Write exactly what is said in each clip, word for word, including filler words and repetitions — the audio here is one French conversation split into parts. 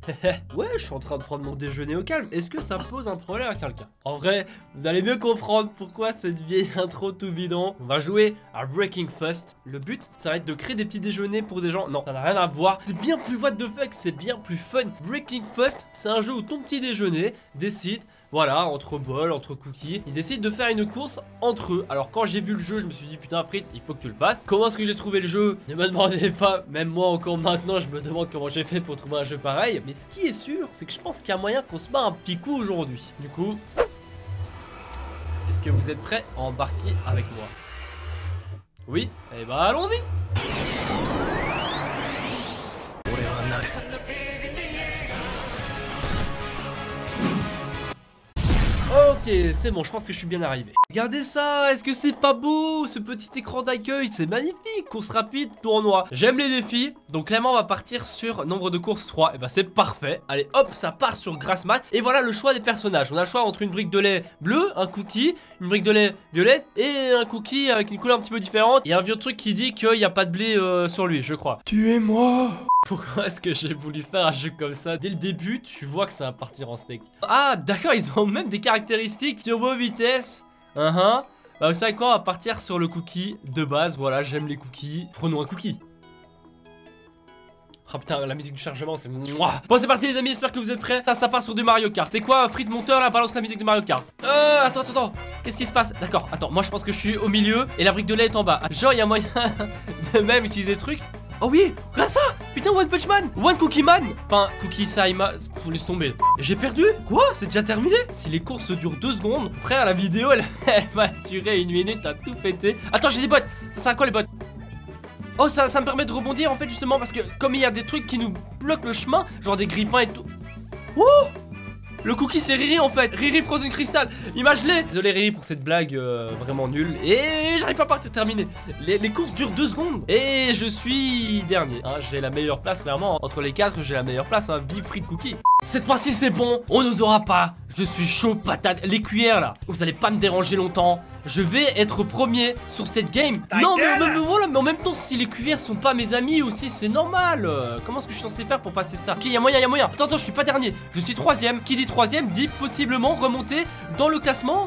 Ouais, je suis en train de prendre mon déjeuner au calme. Est-ce que ça pose un problème à quelqu'un? En vrai, vous allez mieux comprendre pourquoi cette vieille intro tout bidon. On va jouer à Breaking Fast. Le but, ça va être de créer des petits déjeuners pour des gens. Non, ça n'a rien à voir. C'est bien plus what the fuck, c'est bien plus fun. Breaking Fast, c'est un jeu où ton petit déjeuner décide, voilà, entre bol, entre cookies, ils décident de faire une course entre eux. Alors quand j'ai vu le jeu, je me suis dit putain Fritz, il faut que tu le fasses. Comment est-ce que j'ai trouvé le jeu? Ne me demandez pas, même moi encore maintenant, je me demande comment j'ai fait pour trouver un jeu pareil. Mais ce qui est sûr, c'est que je pense qu'il y a moyen qu'on se bat un petit coup aujourd'hui. Du coup, est-ce que vous êtes prêts à embarquer avec moi? Oui? Eh bah allons-y! Ok, c'est bon, je pense que je suis bien arrivé. Regardez ça, est-ce que c'est pas beau? Ce petit écran d'accueil, c'est magnifique. Course rapide, tournoi. J'aime les défis, donc clairement on va partir sur nombre de courses trois. Et bah c'est parfait. Allez hop, ça part sur Grassmat. Et voilà le choix des personnages. On a le choix entre une brique de lait bleue, un cookie, une brique de lait violette et un cookie avec une couleur un petit peu différente. Et un vieux truc qui dit qu'il n'y a pas de blé euh, sur lui, je crois. Tuez-moi! Pourquoi est-ce que j'ai voulu faire un jeu comme ça? Dès le début, tu vois que ça va partir en steak. Ah, d'accord, ils ont même des caractéristiques. Turbo vitesse. Uh -huh. Bah, vous savez quoi? On va partir sur le cookie de base. Voilà, j'aime les cookies. Prenons un cookie. Oh putain, la musique du chargement, c'est... Bon, c'est parti les amis, j'espère que vous êtes prêts. Là, ça part sur du Mario Kart. C'est quoi, Frit monteur, là, balance la musique de Mario Kart. Euh, attends, attends, attends. Qu'est-ce qui se passe? D'accord, attends, moi je pense que je suis au milieu et la brique de lait est en bas. Genre, il y a moyen de même utiliser des trucs. Oh oui, regarde ça. Putain, One Punch Man, One Cookie Man. Enfin, Cookie Saima, faut laisse tomber. J'ai perdu. Quoi? C'est déjà terminé? Si les courses durent deux secondes, frère, la vidéo, elle, elle va durer une minute, t'as tout pété. Attends, j'ai des bottes. Ça sert à quoi les bottes? Oh, ça, ça me permet de rebondir en fait, justement, parce que comme il y a des trucs qui nous bloquent le chemin, genre des grippins et tout. Oh! Le cookie c'est Riri en fait, Riri Frozen Crystal, imagine-les. Désolé Riri pour cette blague euh, vraiment nulle. Et j'arrive pas à partir, terminer. Les, les courses durent deux secondes. Et je suis dernier, hein, j'ai la meilleure place clairement. Entre les quatre j'ai la meilleure place, hein, vive Frit Cookie. Cette fois-ci c'est bon, on nous aura pas. Je suis chaud patate, les cuillères là, vous allez pas me déranger longtemps. Je vais être premier sur cette game. Non mais, mais, mais voilà, mais en même temps si les cuillères sont pas mes amis aussi c'est normal. euh, Comment est-ce que je suis censé faire pour passer ça? Ok, y'a moyen, y'a moyen. Attends, attends, je suis pas dernier, je suis troisième. Qui dit troisième dit possiblement remonter dans le classement.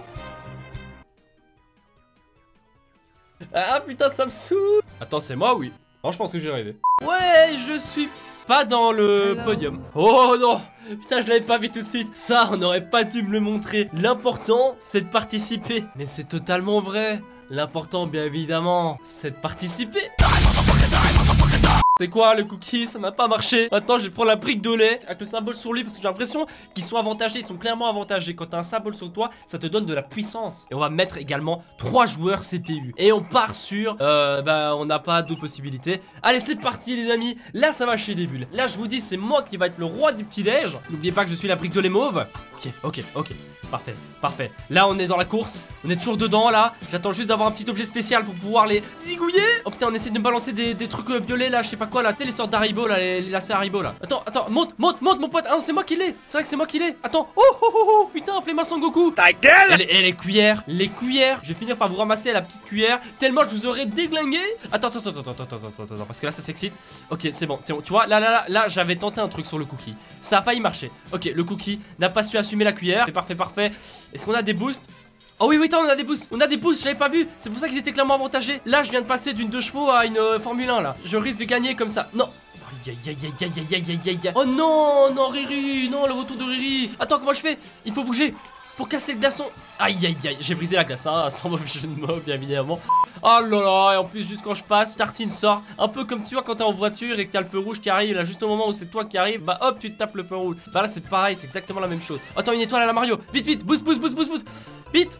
Ah putain ça me saoule. Attends, c'est moi? Oui. Non, je pense que j'ai rêvé. Ouais, je suis pas dans le Hello. Podium. Oh non. Putain, je l'avais pas vu tout de suite. Ça, on aurait pas dû me le montrer. L'important, c'est de participer. Mais c'est totalement vrai. L'important, bien évidemment, c'est de participer. C'est quoi le cookie? Ça n'a pas marché. Maintenant je vais prendre la brique de lait avec le symbole sur lui parce que j'ai l'impression qu'ils sont avantagés. Ils sont clairement avantagés. Quand t'as un symbole sur toi, ça te donne de la puissance. Et on va mettre également trois joueurs C P U. Et on part sur euh, bah on n'a pas d'autres possibilités. Allez c'est parti les amis. Là ça va chez des bulles. Là je vous dis c'est moi qui va être le roi du petit déj. N'oubliez pas que je suis la brique de lait mauve. Ok ok ok. Parfait, parfait. Là on est dans la course, on est toujours dedans là. J'attends juste d'avoir un petit objet spécial pour pouvoir les zigouiller. Oh putain on essaie de me balancer des, des trucs euh, violets là, je sais pas quoi là. Tu sais les sortes d'Haribo là, les, les lacets Haribo là. Attends, attends, monte, monte, monte mon pote. Ah non c'est moi qui l'ai. C'est vrai que c'est moi qui l'ai. Attends. Oh oh oh oh. Putain appelez-moi Son Goku. Ta gueule. Et les, et les cuillères, les cuillères. Je vais finir par vous ramasser la petite cuillère. Tellement je vous aurais déglingué. Attends, attends, attends, attends, attends, attends, attends, attends. Parce que là ça s'excite. Ok c'est bon, c'est bon. Tu vois là là là là j'avais tenté un truc sur le cookie. Ça a failli marcher. Ok le cookie n'a pas su assumer la cuillère. C'est parfait, parfait. Est-ce qu'on a des boosts? Oh oui, oui, attends, on a des boosts. On a des boosts, j'avais pas vu. C'est pour ça qu'ils étaient clairement avantagés. Là, je viens de passer d'une deux chevaux à une euh, Formule un là. Je risque de gagner comme ça. Non. Aïe, aïe, aïe, aïe, aïe, aïe, aïe, aïe. Oh non, non, Riri. Non, le retour de Riri. Attends, comment je fais? Il faut bouger pour casser le glaçon. Aïe, aïe, aïe. J'ai brisé la glace, hein, sans mauvais jeu de mots, bien évidemment. Oh là là, et en plus, juste quand je passe, Tartine sort. Un peu comme tu vois quand t'es en voiture et que t'as le feu rouge qui arrive. Là, juste au moment où c'est toi qui arrive, bah hop, tu te tapes le feu rouge. Bah là, c'est pareil, c'est exactement la même chose. Attends, une étoile à la Mario. Vite, vite, boost, boost, boost, boost, boost. Vite.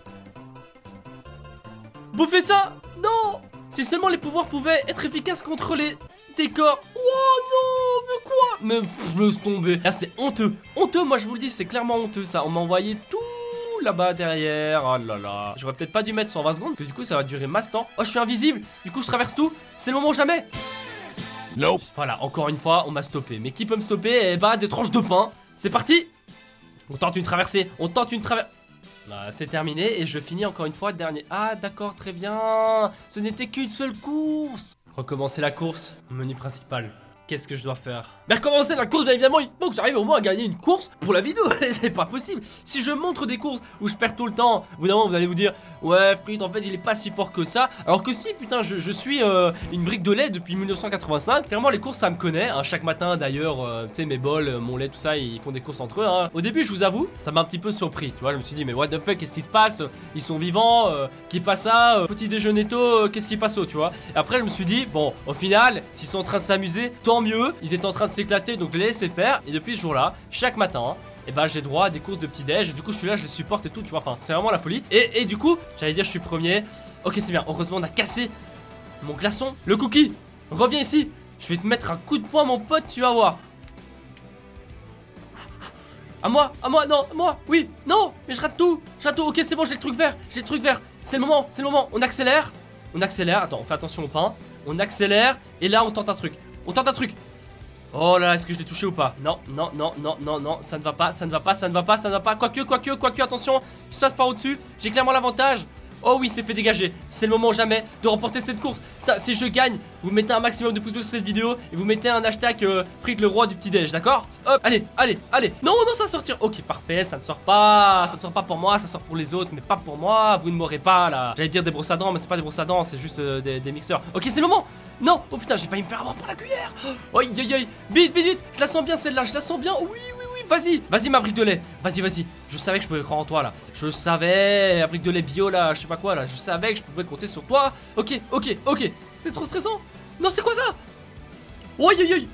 Bouffez ça. Non. Si seulement les pouvoirs pouvaient être efficaces contre les décors. Oh non, mais quoi? Mais pff, laisse tomber. Là, c'est honteux. Honteux, moi, je vous le dis, c'est clairement honteux ça. On m'a envoyé tout là-bas derrière. Oh là là. J'aurais peut-être pas dû mettre cent vingt secondes, que du coup ça va durer masse temps. Oh je suis invisible. Du coup je traverse tout. C'est le moment jamais. Nope. Voilà, encore une fois on m'a stoppé. Mais qui peut me stopper? Eh bah des tranches de pain. C'est parti. On tente une traversée. On tente une traversée. Bah, c'est terminé et je finis encore une fois dernier. Ah d'accord, très bien. Ce n'était qu'une seule course. Recommencer la course. Menu principal. Qu'est-ce que je dois faire? Mais recommencer la course, bien évidemment, il faut que j'arrive au moins à gagner une course pour la vidéo. C'est pas possible. Si je montre des courses où je perds tout le temps, au bout d'un moment, vous allez vous dire, ouais, Frites, en fait, il est pas si fort que ça. Alors que si, putain, je, je suis euh, une brique de lait depuis mille neuf cent quatre-vingt-cinq. Clairement, les courses, ça me connaît. Hein. Chaque matin, d'ailleurs, euh, tu sais, mes bols, euh, mon lait, tout ça, ils font des courses entre eux. Hein. Au début, je vous avoue, ça m'a un petit peu surpris. Tu vois, je me suis dit, mais what the fuck, qu'est-ce qui se passe? Ils sont vivants, euh, qui passe ça, euh, petit déjeuner tôt, euh, qu'est-ce qui passe, tu vois? Et après, je me suis dit, bon, au final, s'ils sont en train de s'amuser, tant mieux. Ils étaient en train de s'éclater, donc je les laissais faire. Et depuis ce jour-là, chaque matin, et bah j'ai droit à des courses de petit déj. Du coup je suis là, je les supporte et tout, tu vois. Enfin, c'est vraiment la folie. Et, et du coup, j'allais dire je suis premier. Ok, c'est bien. Heureusement, on a cassé mon glaçon. Le cookie, reviens ici. Je vais te mettre un coup de poing, mon pote, tu vas voir. À moi, à moi, non, à moi, oui, non, mais je rate tout. Je rate tout. Ok, c'est bon, j'ai le truc vert. J'ai le truc vert. C'est le moment, c'est le moment. On accélère. On accélère. Attends, on fait attention au pain. On accélère. Et là, on tente un truc. On tente un truc. Oh là là, est-ce que je l'ai touché ou pas? Non, non, non, non, non, non, ça ne va pas, ça ne va pas, ça ne va pas, ça ne va pas. Quoique, quoique, quoique, attention, je passe par au-dessus. J'ai clairement l'avantage. Oh oui, c'est fait dégager. C'est le moment jamais de remporter cette course. Putain, si je gagne, vous mettez un maximum de pouces bleus sur cette vidéo et vous mettez un hashtag euh, Frites le roi du petit déj, d'accord? Hop, allez, allez, allez. Non, non, ça va sortir. Ok, parfait, ça ne sort pas. Ça ne sort pas pour moi, ça sort pour les autres, mais pas pour moi. Vous ne m'aurez pas là. J'allais dire des brosses à dents, mais c'est pas des brosses à dents, c'est juste euh, des, des mixeurs. Ok, c'est le moment. Non, oh putain, j'ai failli me faire avoir par la cuillère. Oh, aïe, aïe, aïe. Vite, vite, vite. Je la sens bien celle-là, je la sens bien. Oui, oui, oui. Vas-y, vas-y ma brique de lait. Vas-y, vas-y. Je savais que je pouvais croire en toi là. Je savais, la brique de lait bio là, je sais pas quoi là. Je savais que je pouvais compter sur toi. Ok, ok, ok. C'est trop stressant. Non, c'est quoi ça? Oh, aïe, aïe, aïe.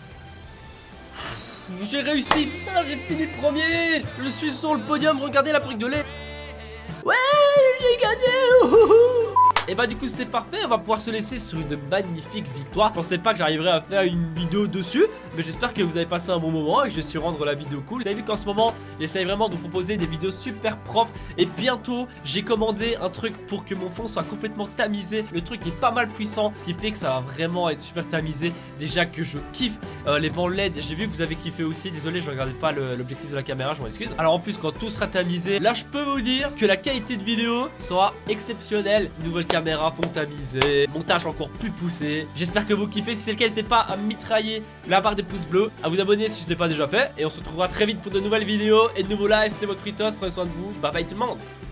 J'ai réussi. Putain, j'ai fini premier. Je suis sur le podium. Regardez la brique de lait. Ouais, j'ai gagné. Et bah du coup c'est parfait, on va pouvoir se laisser sur une magnifique victoire. Je pensais pas que j'arriverais à faire une vidéo dessus, mais j'espère que vous avez passé un bon moment et que je suis rendre la vidéo cool. Vous avez vu qu'en ce moment j'essaye vraiment de vous proposer des vidéos super propres. Et bientôt j'ai commandé un truc pour que mon fond soit complètement tamisé. Le truc est pas mal puissant, ce qui fait que ça va vraiment être super tamisé. Déjà que je kiffe euh, les bancs L E D, j'ai vu que vous avez kiffé aussi. Désolé, je regardais pas l'objectif de la caméra, je m'en excuse. Alors en plus quand tout sera tamisé, là je peux vous dire que la qualité de vidéo sera exceptionnelle. Nouvelle caméra fond tamisé, montage encore plus poussé. J'espère que vous kiffez. Si c'est le cas, n'hésitez pas à mitrailler la barre des pouces bleus, à vous abonner si ce n'est pas déjà fait. Et on se retrouvera très vite pour de nouvelles vidéos et de nouveaux lives. C'était votre Fritos, prenez soin de vous. Bye bye tout le monde.